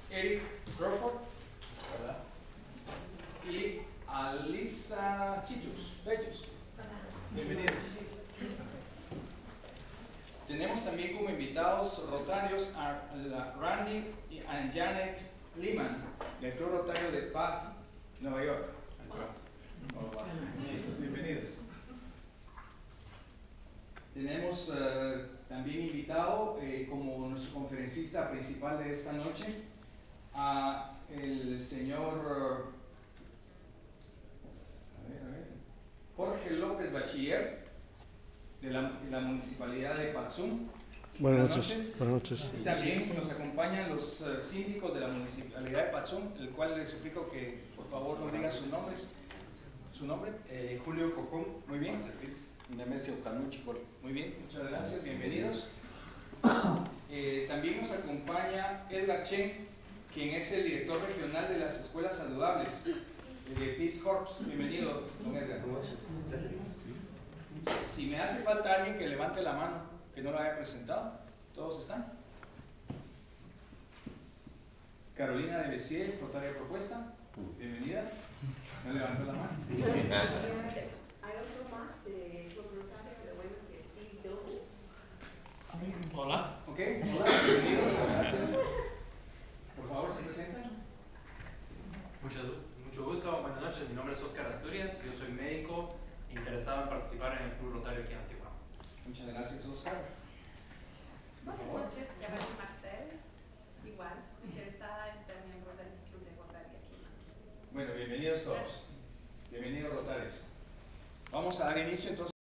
Eric Crawford, ¿verdad? Y Alisa Chichus, Bechus. Bienvenidos. Tenemos también como invitados rotarios a Randy y Janet Lehman, del Club Rotario de Bath, Nueva York. Bienvenidos. Tenemos también invitado como nuestro conferencista principal de esta noche a el señor Jorge López Bachiller de la Municipalidad de Patzum. Buenas noches. Buenas noches. Y también nos acompañan los síndicos de la Municipalidad de Patzum, el cual les suplico que por favor nos digan sus nombres. ¿Su nombre? Julio Cocón. Muy bien. Nemesio Canucci. Muy bien, muchas gracias, bienvenidos. También nos acompaña Edgar Chen, quien es el director regional de las escuelas saludables de Peace Corps. Bienvenido, don Edgar. Gracias. Si me hace falta alguien que levante la mano, que no lo haya presentado. ¿Todos están? Carolina de Bessier, Rotaria Propuesta. Bienvenida. ¿Me levantó la mano? Hay otro más de Rotario, pero bueno, que sí, yo. Hola. Ok, hola, bienvenido, gracias. Por favor, se presentan. Mucho gusto, buenas noches, mi nombre es Oscar Asturias, yo soy médico interesado en participar en el Club Rotario aquí en Antigua. Muchas gracias, Oscar. Buenas noches, llamo Marcel, igual, interesada en ser miembro del Club de Rotario aquí en Antigua. Bueno, bienvenidos todos. Bienvenidos, Rotarios. Vamos a dar inicio entonces.